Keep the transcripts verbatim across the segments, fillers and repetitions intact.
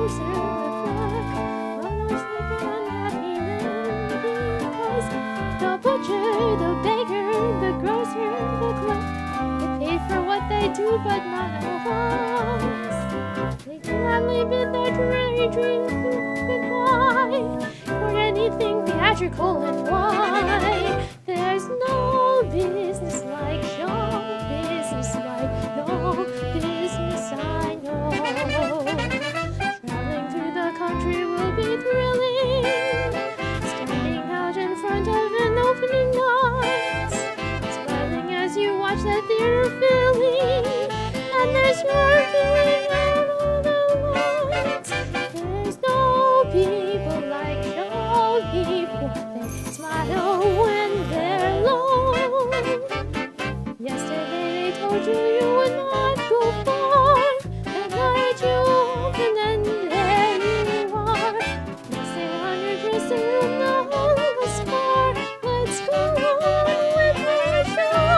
closer the clock. Almost like an unhappy man, because the butcher, the baker, the grocer, the clerk, they pay for what they do, but not always. They gladly bid their dreary dreams goodbye for anything theatrical, and why? There's no business like show business, like no business I know. Traveling through the country will be thrilling, standing out in front of an opening night, smiling as you watch that theater filling, and there's your feeling out all the lights. There's no people like no people. They smile when they're alone. Yesterday they told you you would not go far. That night you open and there you are. Missing on your dressing room the whole scar. Let's go on with the show.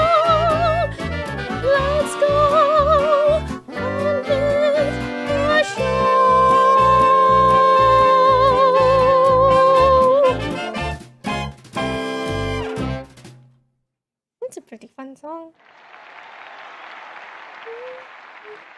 Let's go on with the show. It's a pretty fun song.